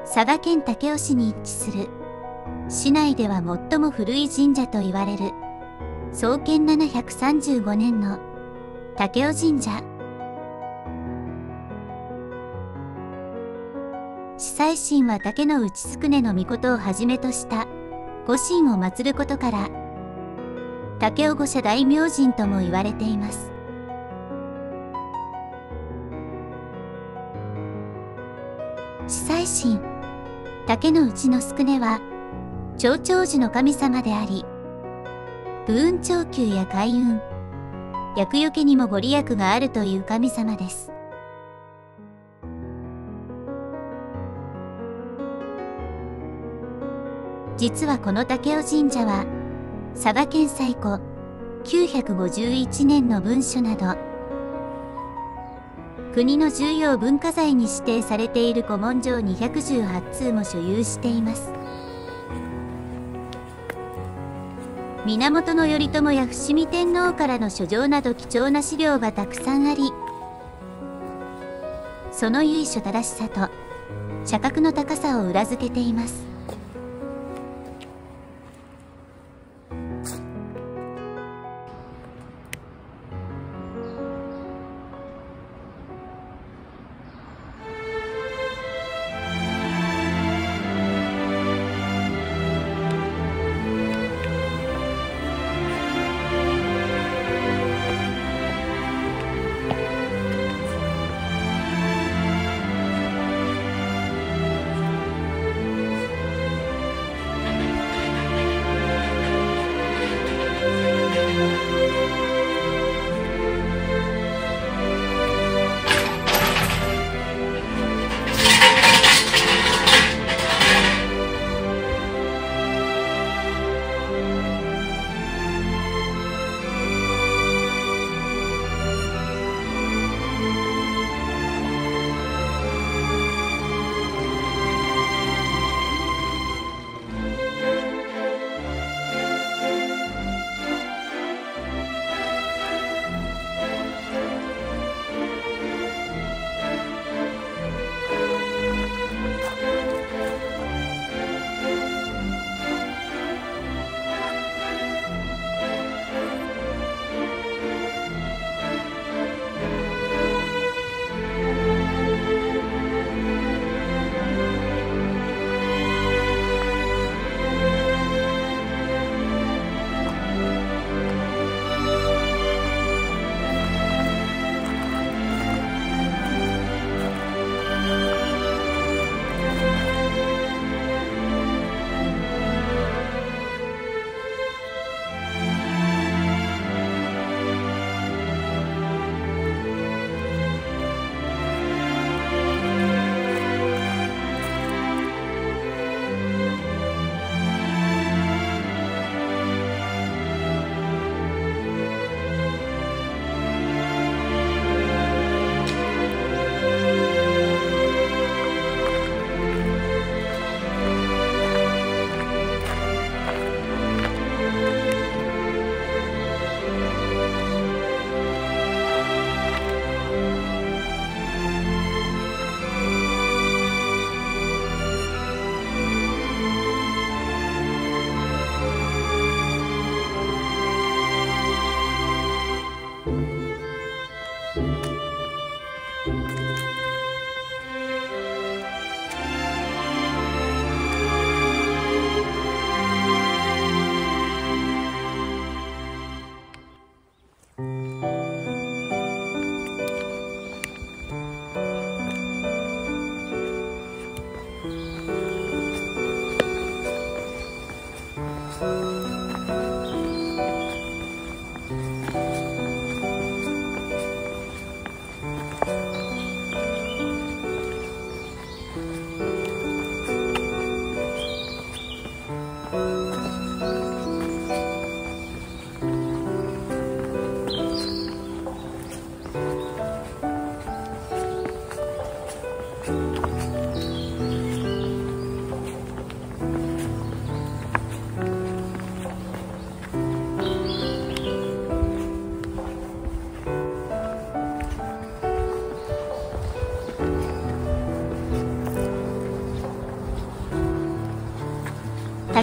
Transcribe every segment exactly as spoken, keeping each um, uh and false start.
佐賀県武雄市に位置する市内では最も古い神社といわれる創建ななひゃくさんじゅうごねんの武雄神社。司祭神は竹内宿根の命をはじめとした御神を祀ることから武雄御社大明神とも言われています。司祭神竹内の宿根は長長寿の神様であり、武運長久や開運、厄除けにもご利益があるという神様です。実はこの武雄神社は佐賀県最古きゅうひゃくごじゅういちねんの文書など国の重要文化財に指定されている古文書にひゃくじゅうはちつうも所有しています。源頼朝や伏見天皇からの書状など貴重な資料がたくさんあり、その由緒正しさと社格の高さを裏付けています。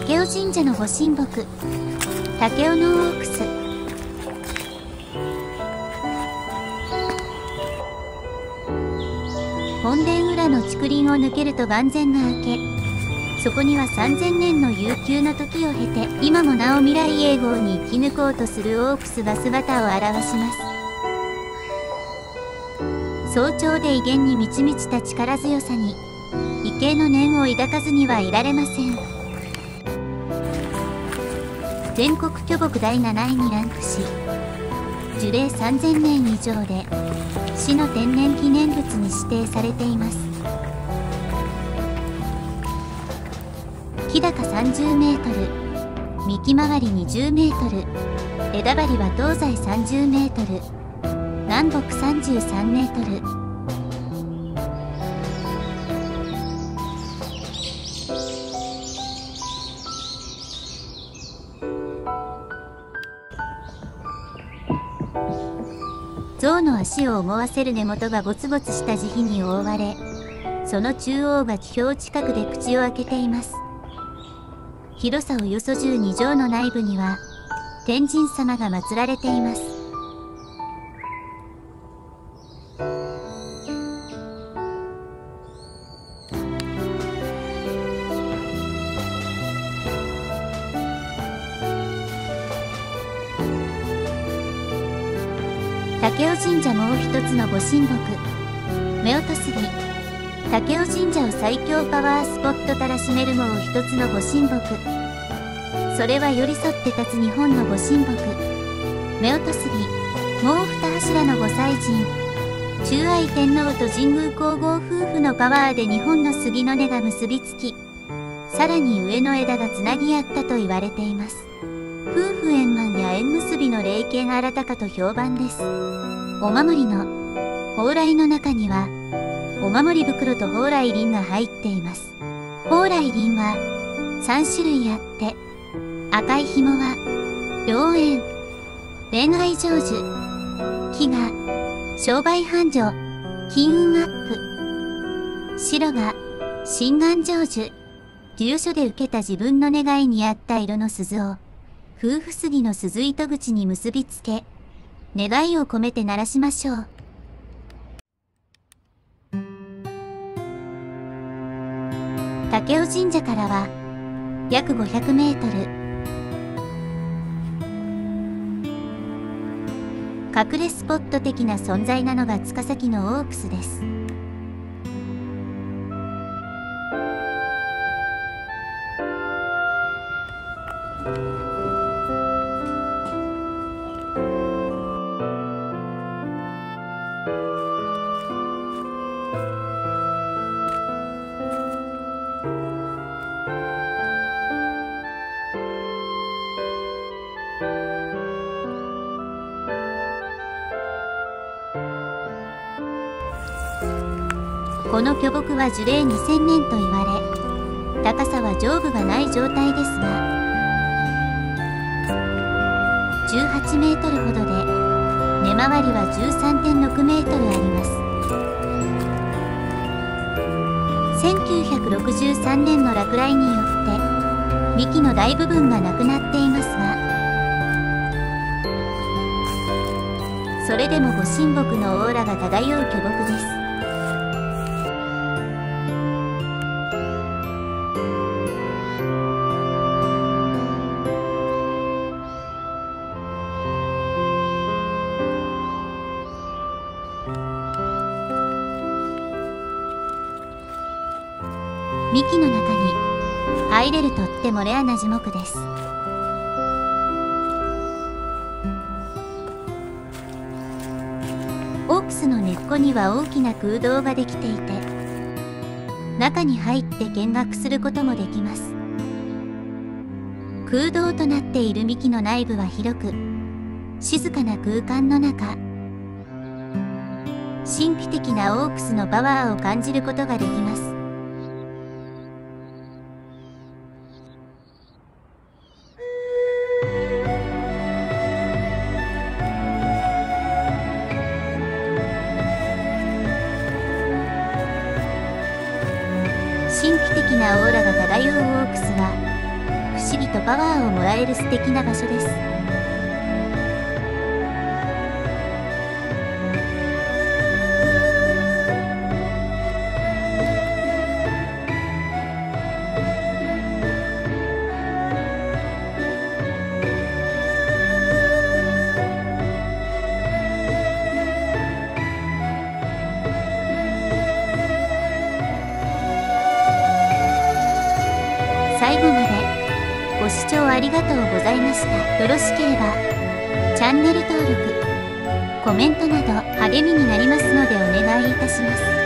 武雄神社のご神木、武雄のオークス。本殿裏の竹林を抜けると眼前が開け、そこにはさんぜんねんの悠久の時を経て、今もなお未来永劫に生き抜こうとするオークスが姿を現します。早朝で威厳に満ち満ちた力強さに、畏敬の念を抱かずにはいられません。全国巨木だいなないにランクし、樹齢さんぜんねん以上で市の天然記念物に指定されています。木高さんじゅうメートル、幹回りにじゅうメートル、枝張りは東西さんじゅうメートル、南北さんじゅうさんメートル。象の足を思わせる根元がゴツゴツした慈悲に覆われ、その中央が気表近くで口を開けています。広さおよそじゅうにじょうの内部には天神様が祀られています。武雄神社もう一つのご神木、夫婦杉。武雄神社を最強パワースポットたらしめるもう一つのご神木。それは寄り添って立つ日本のご神木、夫婦杉。もう二柱のご祭神、忠愛天皇と神宮皇后夫婦のパワーで日本の杉の根が結びつき、さらに上の枝がつなぎ合ったと言われています。夫婦円満や縁結びの霊系が新たかと評判です。お守りの蓬莱の中にはお守り袋と蓬莱輪が入っています。蓬莱輪はさんしゅるいあって、赤い紐は良縁、恋愛成就、黄が商売繁盛、金運アップ、白が心願成就、住所で受けた自分の願いに合った色の鈴を夫婦杉の鈴糸口に結びつけ、願いを込めて鳴らしましょう。武雄神社からは約ごひゃくメートル。隠れスポット的な存在なのが塚崎のオークスです。この巨木は樹齢にせんねんと言われ、高さは上部がない状態ですが、じゅうはちメートルほどで、根回りは じゅうさんてんろくメートルあります。せんきゅうひゃくろくじゅうさんねんの落雷によって幹の大部分がなくなっていますが、それでもご神木のオーラが漂う巨木です。幹の中に入れるとってもレアな樹木です。オークスの根っこには大きな空洞ができていて、中に入って見学することもできます。空洞となっている幹の内部は広く、静かな空間の中、神秘的なオークスのパワーを感じることができます。神秘的なオーラが漂うオークスは、不思議とパワーをもらえる素敵な場所です。最後までご視聴ありがとうございました。よろしければチャンネル登録、コメントなど励みになりますのでお願いいたします。